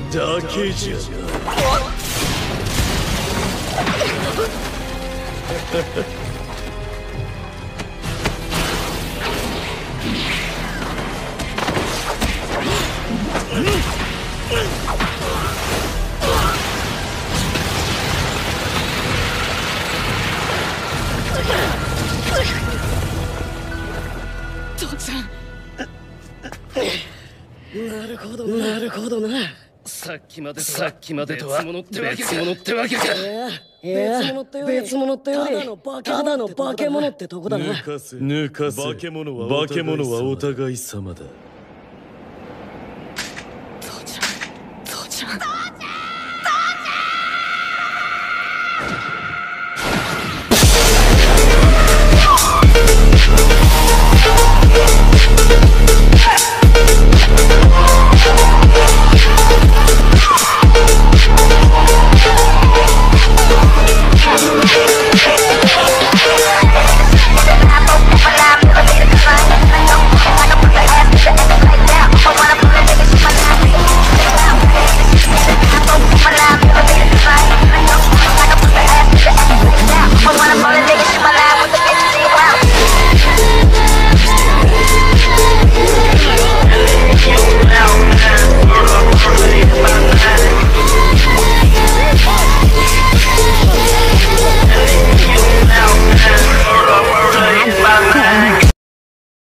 だけじゃな。 父ちゃん。なるほどなるほどな。 さっきまでとは別物ってわけか。 いや別物ってよりただの化け物ってとこだな。 抜かせ。化け物はお互い様だ。